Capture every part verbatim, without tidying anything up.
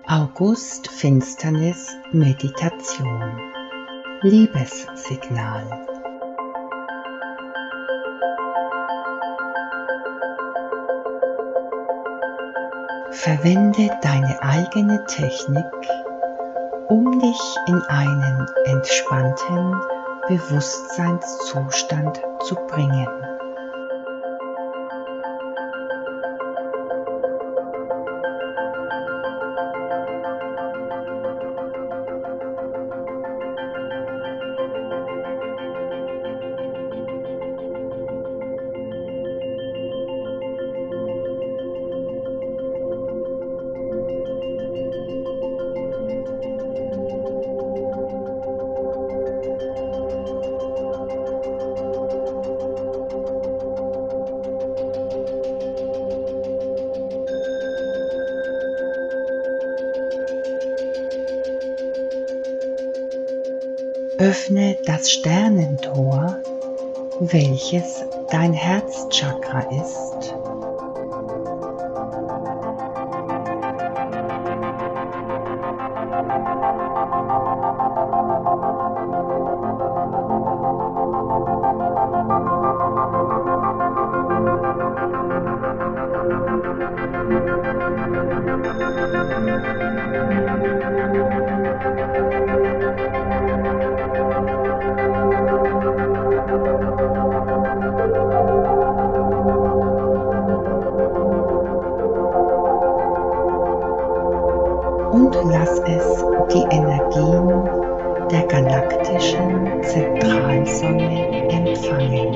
August-Finsternis-Meditation. Liebessignal. Verwende deine eigene Technik, um dich in einen entspannten Bewusstseinszustand zu bringen. Öffne das Sternentor, welches dein Herzchakra ist. Und lass es die Energien der Galaktischen Zentralsonne empfangen.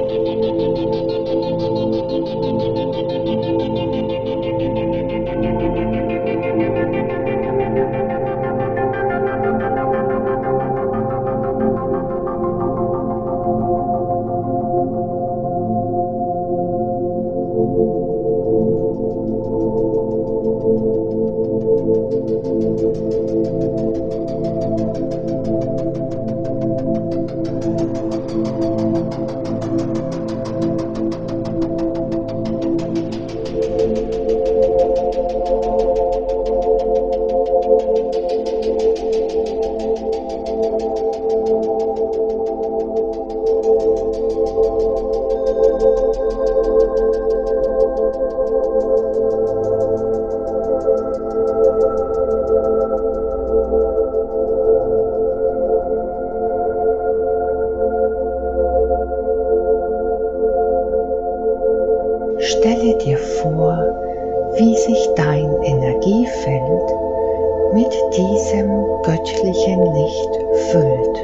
Stelle dir vor, wie sich dein Energiefeld mit diesem göttlichen Licht füllt.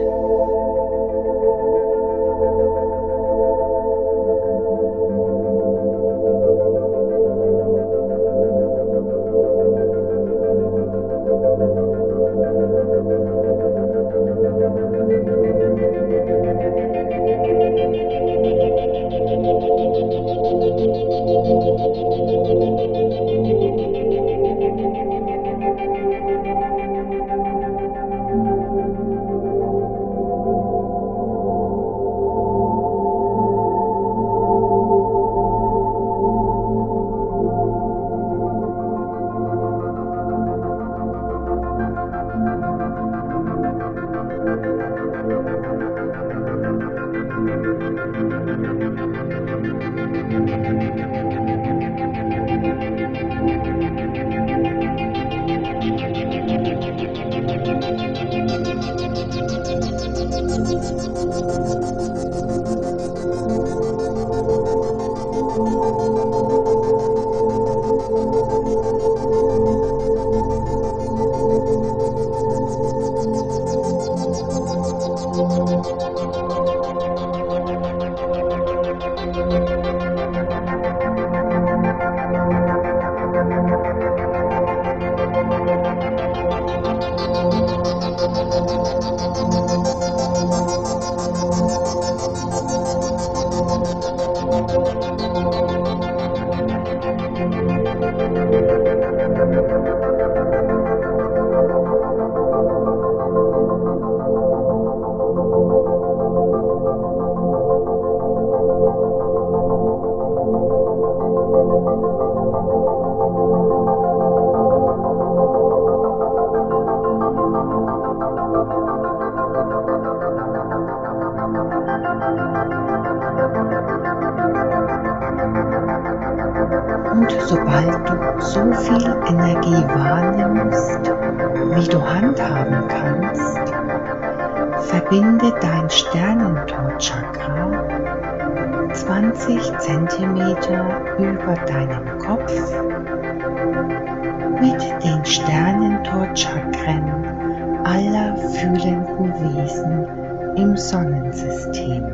Und sobald du so viel Energie wahrnimmst, wie du handhaben kannst, verbinde dein Sternentor-Chakra zwanzig Zentimeter über deinem Kopf mit den Sternentor-Chakren aller fühlenden Wesen im Sonnensystem.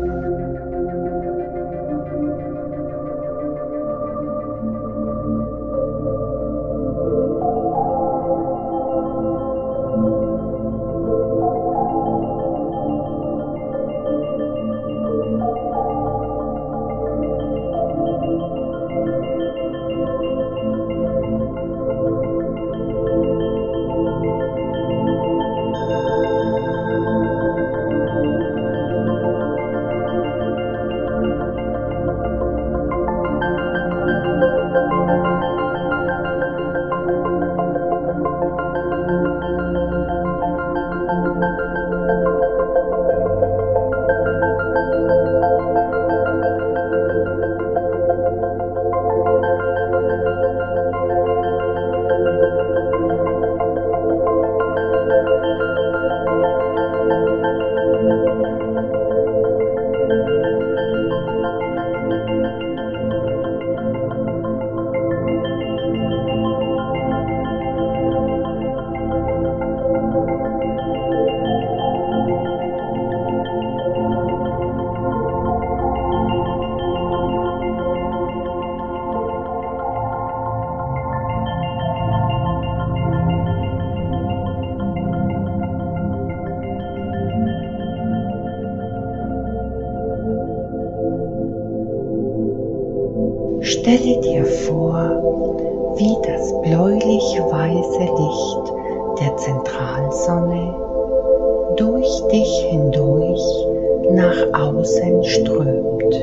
Stelle dir vor, wie das bläulich-weiße Licht der Zentralsonne durch dich hindurch nach außen strömt.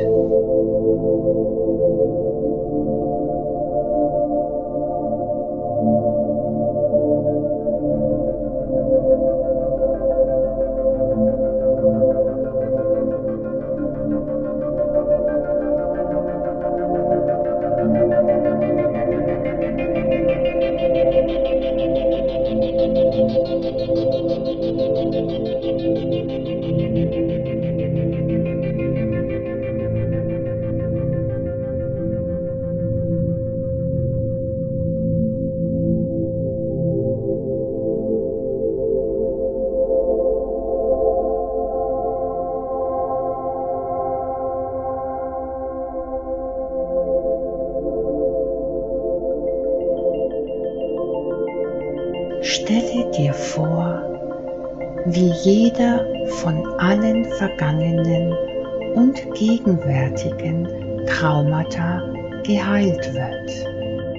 Stelle dir vor, wie jeder von allen vergangenen und gegenwärtigen Traumata geheilt wird.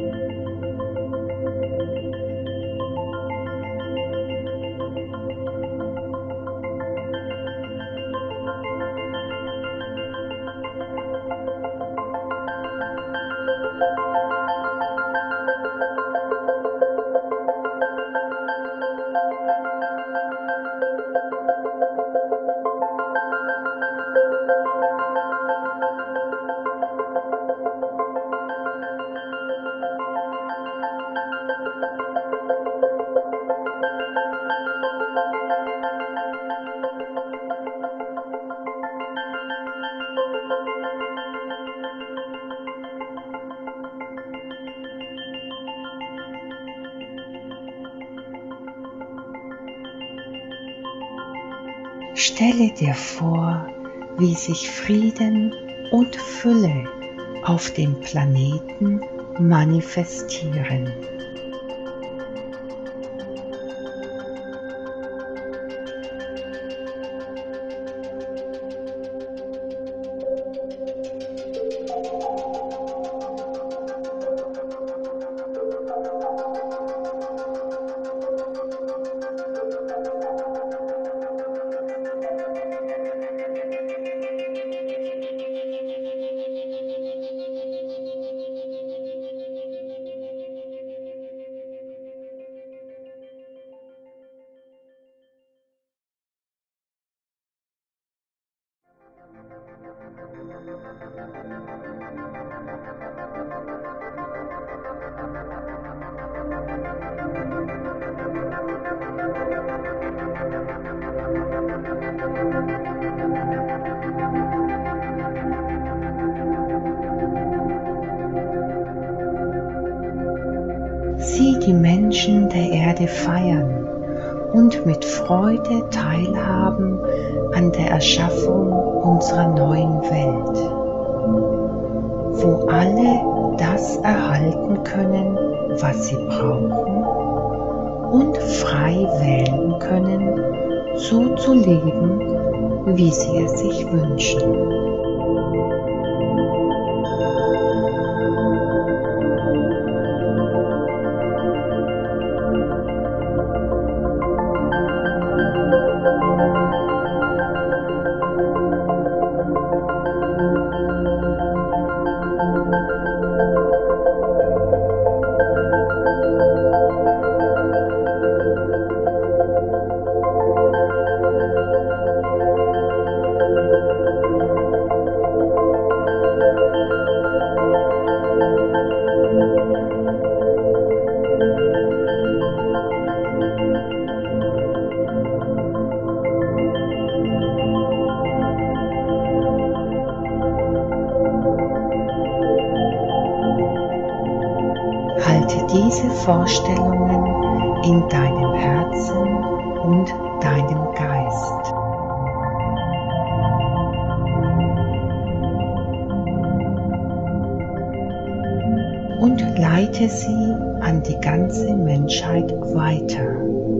Stelle dir vor, wie sich Frieden und Fülle auf dem Planeten manifestieren. sie die Menschen der Erde feiern und mit Freude teilhaben an der Erschaffung unserer neuen Welt, wo alle das erhalten können, was sie brauchen und frei wählen können, so zu leben, wie sie es sich wünschen. Halte diese Vorstellungen in deinem Herzen und deinem Geist. Und leite sie an die ganze Menschheit weiter.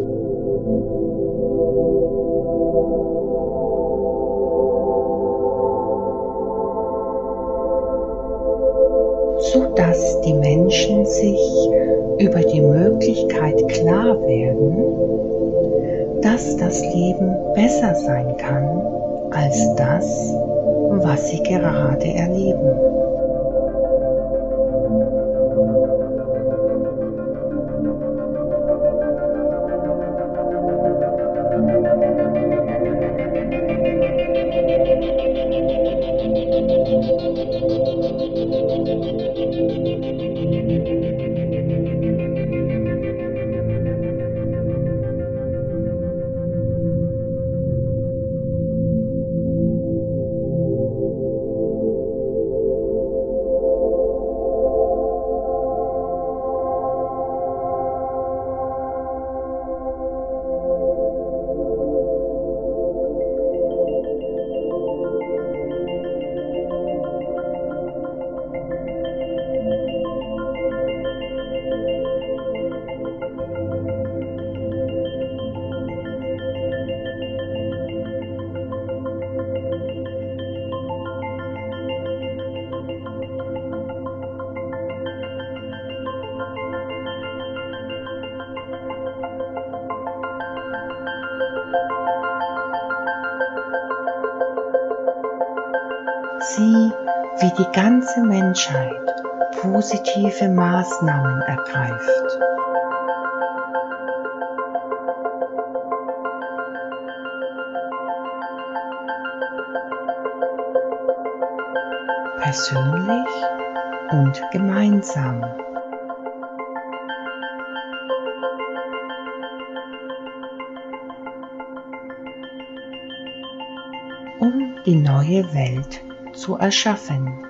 Sodass die Menschen sich über die Möglichkeit klar werden, dass das Leben besser sein kann als das, was sie gerade erleben. Sieh, wie die ganze Menschheit positive Maßnahmen ergreift. Persönlich und gemeinsam. Um die neue Welt zu erschaffen.